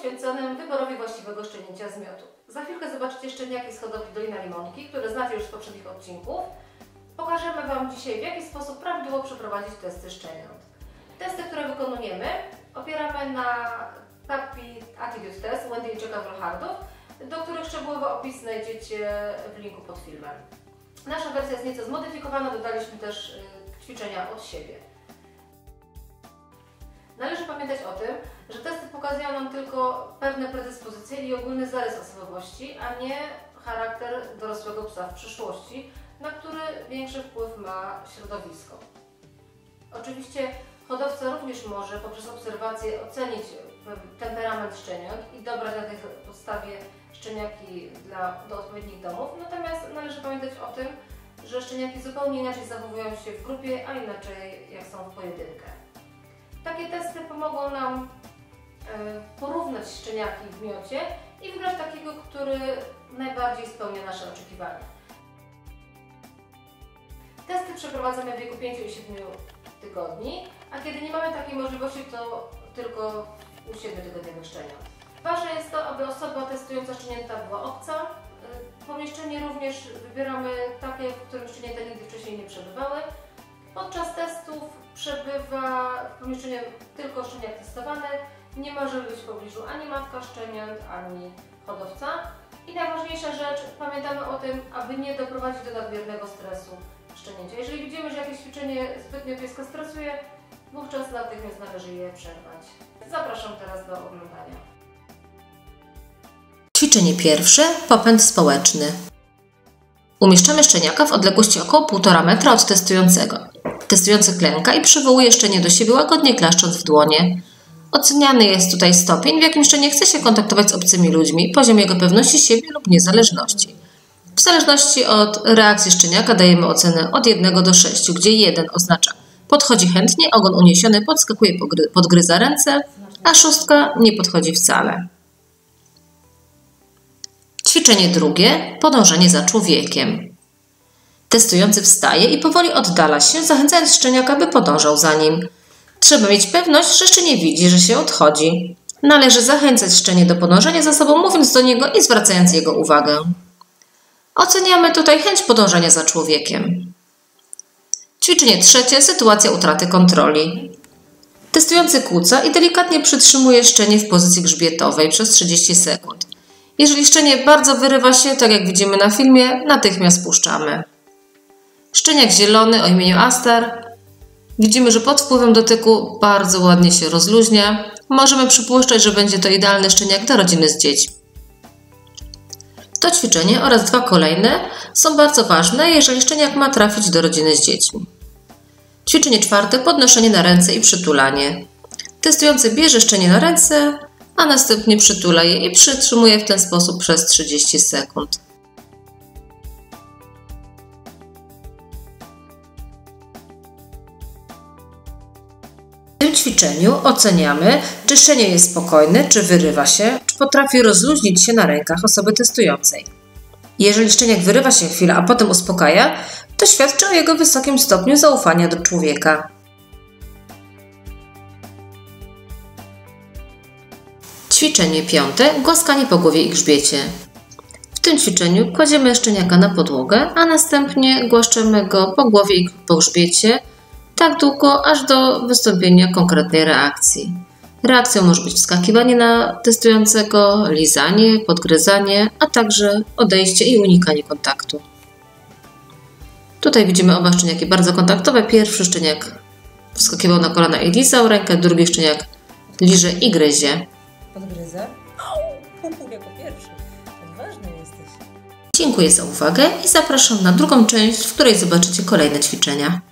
poświęconym wyborowi właściwego szczenięcia z miodu. Za chwilkę zobaczycie szczeniaki z hodowli Dolina Limonki, które znacie już z poprzednich odcinków. Pokażemy Wam dzisiaj, w jaki sposób prawidłowo przeprowadzić testy szczeniąt. Testy, które wykonujemy, opieramy na Puppy Attitude Test Wendy i Jacka Wolhardów, do których szczegółowy opis znajdziecie w linku pod filmem. Nasza wersja jest nieco zmodyfikowana, dodaliśmy też ćwiczenia od siebie. Należy pamiętać o tym, że testy pokazują nam tylko pewne predyspozycje i ogólny zarys osobowości, a nie charakter dorosłego psa w przyszłości, na który większy wpływ ma środowisko. Oczywiście hodowca również może poprzez obserwację ocenić temperament szczeniąt i dobrać na tej podstawie szczeniaki do odpowiednich domów, natomiast należy pamiętać o tym, że szczeniaki zupełnie inaczej zachowują się w grupie, a inaczej jak są w pojedynkę. Takie testy pomogą nam porównać szczeniaki w miocie i wybrać takiego, który najbardziej spełnia nasze oczekiwania. Testy przeprowadzamy w wieku 5 i 7 tygodni, a kiedy nie mamy takiej możliwości, to tylko u 7-tygodniowych szczeniąt. Ważne jest to, aby osoba testująca szczenięta była obca. Pomieszczenie również wybieramy takie, w którym szczenięta nigdy wcześniej nie przebywały. Podczas testów przebywa w pomieszczeniu tylko szczeniak testowany. Nie może być w pobliżu ani matka szczeniąt, ani hodowca. I najważniejsza rzecz, pamiętamy o tym, aby nie doprowadzić do nadmiernego stresu szczenięcia. Jeżeli widzimy, że jakieś ćwiczenie zbytnio pieska stresuje, wówczas natychmiast należy je przerwać. Zapraszam teraz do oglądania. Ćwiczenie pierwsze. Popęd społeczny. Umieszczamy szczeniaka w odległości około 1,5 metra od testującego. Testujący klęka i przywołuje szczenię do siebie, łagodnie klaszcząc w dłonie. Oceniany jest tutaj stopień, w jakim szczenię chce się kontaktować z obcymi ludźmi, poziom jego pewności siebie lub niezależności. W zależności od reakcji szczeniaka dajemy ocenę od 1 do 6, gdzie 1 oznacza podchodzi chętnie, ogon uniesiony, podskakuje, podgryza ręce, a 6 nie podchodzi wcale. Ćwiczenie drugie. Podążanie za człowiekiem. Testujący wstaje i powoli oddala się, zachęcając szczeniaka, by podążał za nim. Trzeba mieć pewność, że szczenię widzi, że się odchodzi. Należy zachęcać szczenię do podążania za sobą, mówiąc do niego i zwracając jego uwagę. Oceniamy tutaj chęć podążania za człowiekiem. Ćwiczenie trzecie. Sytuacja utraty kontroli. Testujący kłóca i delikatnie przytrzymuje szczenię w pozycji grzbietowej przez 30 sekund. Jeżeli szczenię bardzo wyrywa się, tak jak widzimy na filmie, natychmiast puszczamy. Szczeniak zielony o imieniu Astar. Widzimy, że pod wpływem dotyku bardzo ładnie się rozluźnia. Możemy przypuszczać, że będzie to idealny szczeniak dla rodziny z dziećmi. To ćwiczenie oraz 2 kolejne są bardzo ważne, jeżeli szczeniak ma trafić do rodziny z dziećmi. Ćwiczenie czwarte. Podnoszenie na ręce i przytulanie. Testujący bierze szczenię na ręce, a następnie przytula je i przytrzymuje w ten sposób przez 30 sekund. W tym ćwiczeniu oceniamy, czy szczenię jest spokojne, czy wyrywa się, czy potrafi rozluźnić się na rękach osoby testującej. Jeżeli szczeniak wyrywa się chwilę, a potem uspokaja, to świadczy o jego wysokim stopniu zaufania do człowieka. Ćwiczenie piąte. Głaskanie po głowie i grzbiecie. W tym ćwiczeniu kładziemy szczeniaka na podłogę, a następnie głaszczemy go po głowie i po grzbiecie tak długo, aż do wystąpienia konkretnej reakcji. Reakcją może być wskakiwanie na testującego, lizanie, podgryzanie, a także odejście i unikanie kontaktu. Tutaj widzimy oba szczeniaki bardzo kontaktowe. Pierwszy szczeniak wskakiwał na kolana i lizał rękę, drugi szczeniak liże i gryzie. Podgryzę? Jako pierwszy. Odważny jesteś. Dziękuję za uwagę i zapraszam na drugą część, w której zobaczycie kolejne ćwiczenia.